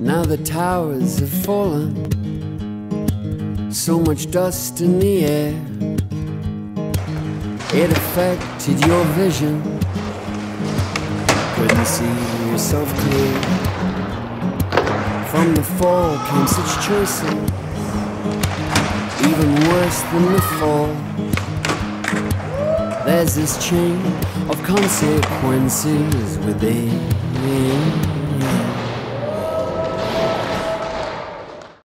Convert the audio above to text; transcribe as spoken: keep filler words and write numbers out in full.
Now the towers have fallen, so much dust in the air. It affected your vision, couldn't see yourself clear. From the fall came such choices, even worse than the fall. There's this chain of consequences within.